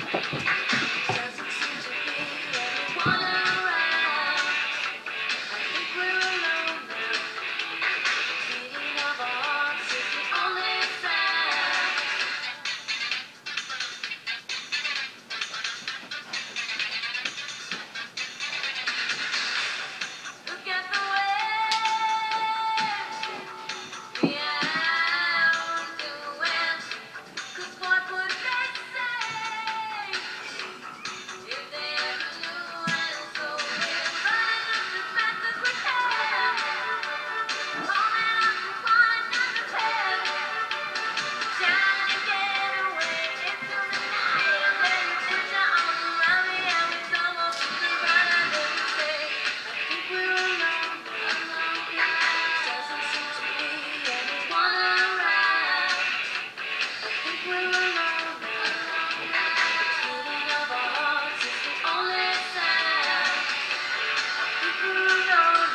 Doesn't seem to be anyone around. I think we're alone now. Beating of our hearts is the only sound. Look at the waves we out doing. 'Cause what would they say if they ever knew? And so we're running as fast as we can, holding on to one another's hand, trying to get away into the night. And then you put your arms around me and we stumble through the run and then we say, I think we're alone, alone now. Doesn't seem to be anyone around. I think we're alone, alone now. Beating of our hearts is the only sound. I think we're alone.